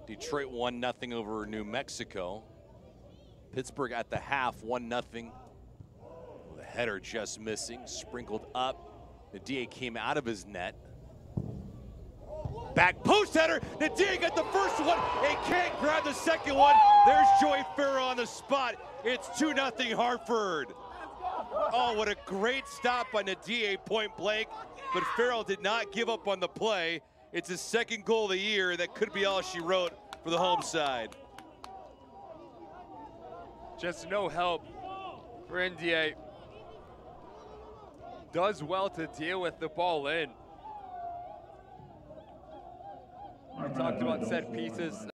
Detroit 1-0 over New Mexico. Pittsburgh at the half, 1-0. The header just missing, sprinkled up. Nadia came out of his net. Back post header. Nadia got the first one and can't grab the second one. There's Joey Farrell on the spot. It's 2-0 Hartford. Oh, what a great stop by Nadia, point blank. But Farrell did not give up on the play. It's his second goal of the year. That could be all she wrote for the home side. Just no help for NDA. Does well to deal with the ball in. We talked about set pieces.